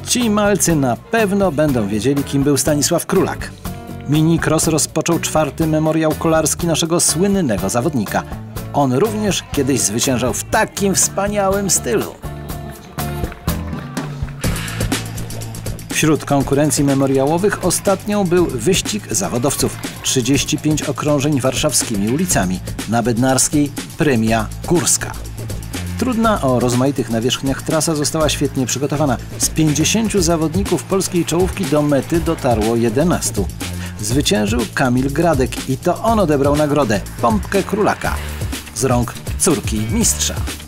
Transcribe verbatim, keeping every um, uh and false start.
Ci malcy na pewno będą wiedzieli, kim był Stanisław Królak. Mini-cross rozpoczął czwarty memoriał kolarski naszego słynnego zawodnika. On również kiedyś zwyciężał w takim wspaniałym stylu. Wśród konkurencji memoriałowych ostatnią był wyścig zawodowców. trzydzieści pięć okrążeń warszawskimi ulicami. Na Bednarskiej premia górska. Trudna o rozmaitych nawierzchniach trasa została świetnie przygotowana. Z pięćdziesięciu zawodników polskiej czołówki do mety dotarło jedenastu. Zwyciężył Kamil Gradek i to on odebrał nagrodę, pompkę Królaka, z rąk córki mistrza.